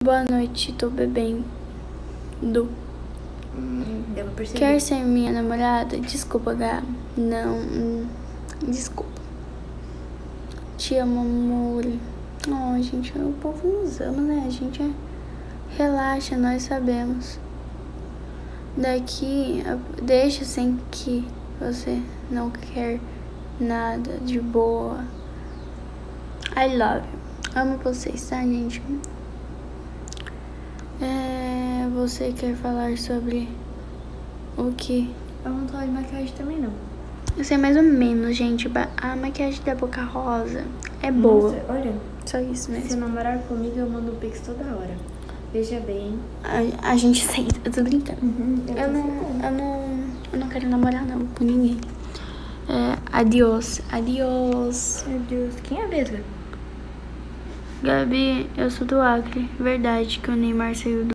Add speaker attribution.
Speaker 1: Boa noite, tô bebendo.
Speaker 2: Deu pra perceber.
Speaker 1: Quer ser minha namorada? Desculpa, Gá. Não, desculpa. Te amo, amor. Oh, gente, o povo nos ama, né? A gente relaxa, nós sabemos. Daqui, deixa assim que você não quer nada, de boa. I love you. Amo vocês, tá, gente? Você quer falar sobre o que?
Speaker 2: Eu não tô de maquiagem também, não.
Speaker 1: Eu sei mais ou menos, gente. A maquiagem da Boca Rosa é boa.
Speaker 2: Nossa, olha.
Speaker 1: Só isso mesmo.
Speaker 2: Se namorar comigo, eu mando pix toda hora. Veja bem.
Speaker 1: A gente senta, eu tô brincando.
Speaker 2: Eu
Speaker 1: não quero namorar não com ninguém. Adiós.
Speaker 2: Adiós. Quem é a Vesga?
Speaker 1: Gabi, eu sou do Acre. Verdade que o Neymar saiu do